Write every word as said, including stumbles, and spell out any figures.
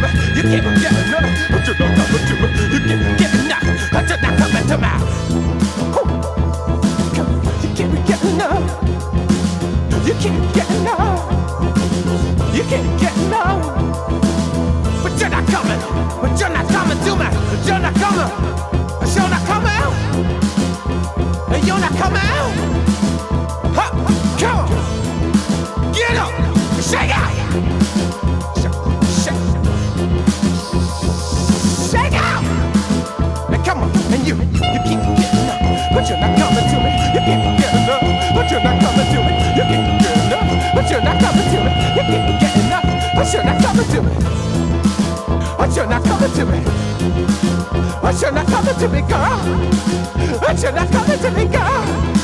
me. You keep getting up, but you're not coming to me. You keep getting up, but you're not coming to me. You keep getting up. You keep getting up. You keep getting up. But you're not coming. But you're not coming to me. You're not coming. You're not coming out. You're not coming out. Huh, come on. Get up. Shake out. Shake, shake. Shake out. Now come on. And you, you keep getting up. But you're not coming to me. You keep getting up. But you're not coming to me. You keep getting up. But you're not coming to me. You keep getting up. But you're not coming to me. But you're not coming to me. But you're not coming to me, girl. But you're not coming to me, girl.